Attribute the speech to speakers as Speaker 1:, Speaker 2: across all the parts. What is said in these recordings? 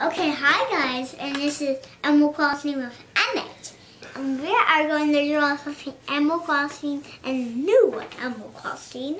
Speaker 1: Okay, hi guys, and this is Animal Crossing with Emmitt. And we are going to draw something Animal Crossing and new Animal Crossing.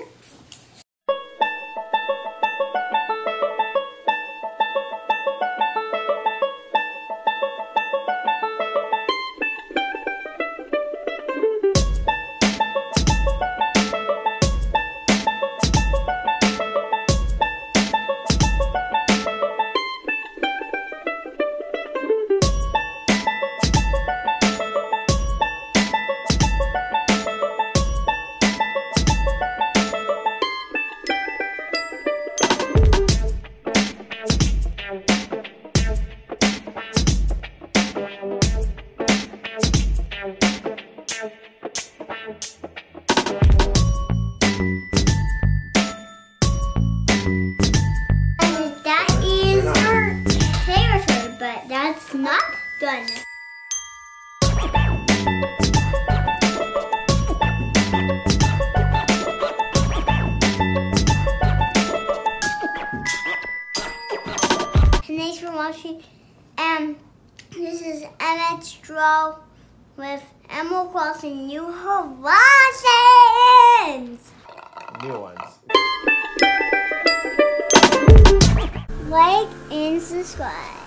Speaker 1: But that's not done. And thanks for watching. This is Emmitt's Draw with Animal Crossing New Horizons.
Speaker 2: New ones.
Speaker 1: Like and subscribe.